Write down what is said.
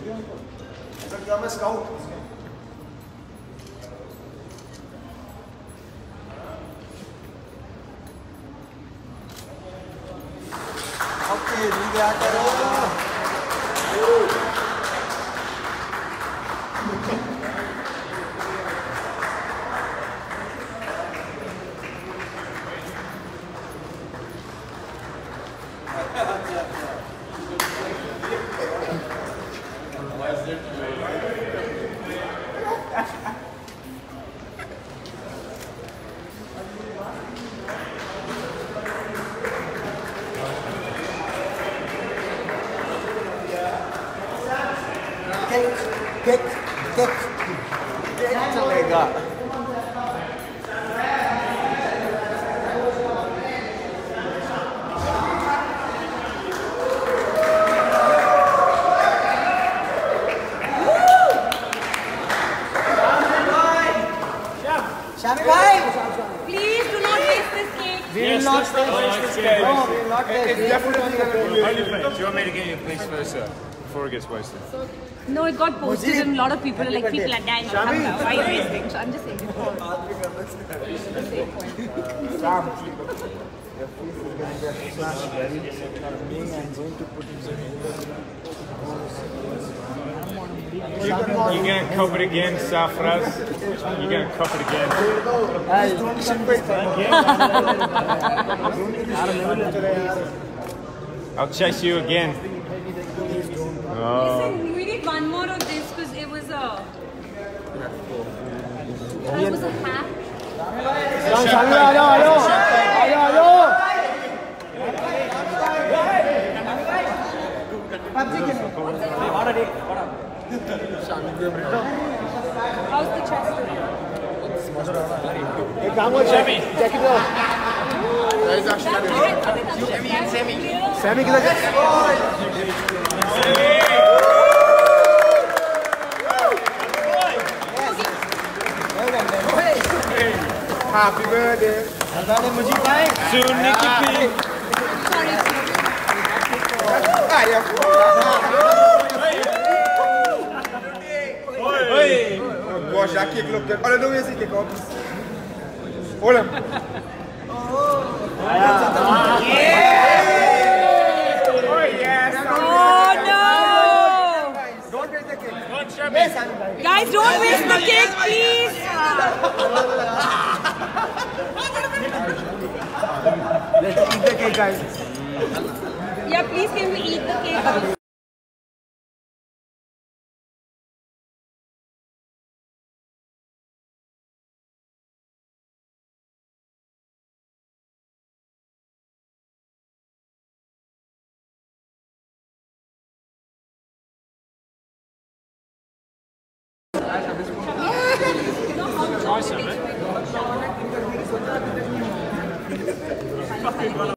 I'm a scout. Okay, leave it kick चलेगा. Shami bhai, please do not waste this cake. We will not waste this cake. No, we will not waste. It's definitely a Do you want me to get your place first, sir? Before it gets wasted. No, it got posted and a lot of people are like, people are dying. Why are you wasting? So I'm just saying it. Sam, your face is going to get slashed very soon. I'm going to put in some. You're going to cup it again, Safraz. You're going to cup it again. I'll chase you again. Listen, we need one more of this because it was a... It was a hat. How's the chest today? Check it out. That is actually Sammy. Happy birthday. Soon, Nikki P. Gosh, that kick looked good. Olha, não ia esse kick out. Olha. Don't waste the cake. Guys, don't waste the cake, please. Let's eat the cake, guys. Yeah, please can we eat the cake? Try some, eh?